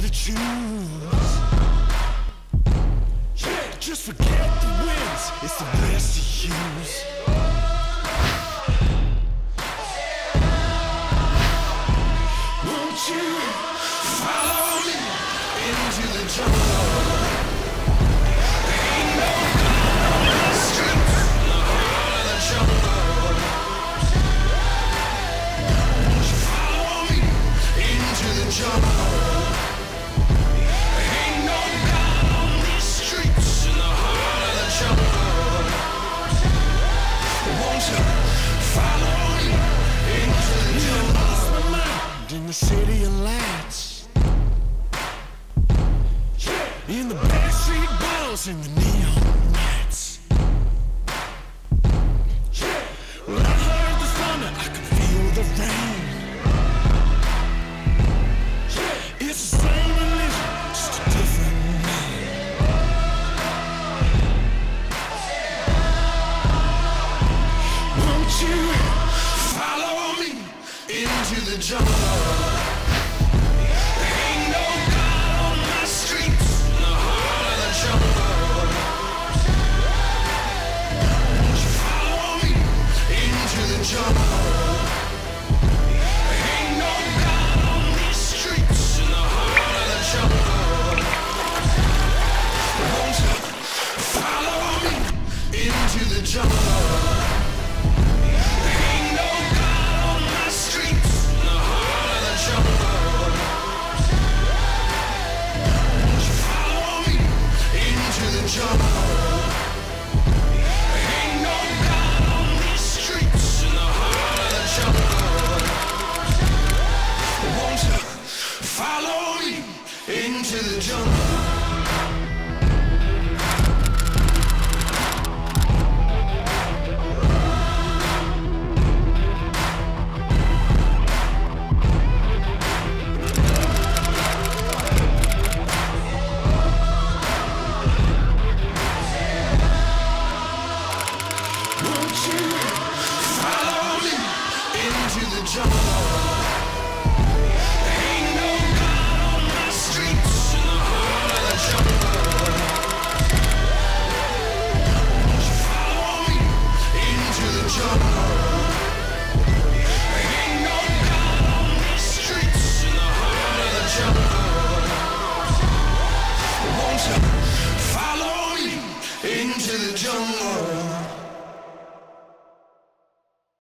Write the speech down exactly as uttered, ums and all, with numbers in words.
to choose. Just forget the wins, it's the best to use. Won't you follow me into the jungle? Ain't no God on the streets, in the heart of the jungle. Won't you follow me into the jungle? Ain't no God on these streets, in the heart of the jungle. Won't you follow me into the jungle? In the city of lights, in the backstreet balls, in the neon lights. Well, I heard the thunder, I can feel the rain. It's the same religion, just a different name. Won't you follow me into the jungle? Ain't no God on my streets, in the heart of the jungle. Won't you follow me into the jungle? Ain't no God on these streets, in the heart of the jungle. Won't you follow me into the jungle? Jungle. Ain't no God on these streets, in the heart of the jungle. Won't you follow me into the jungle? Follow me into the jungle.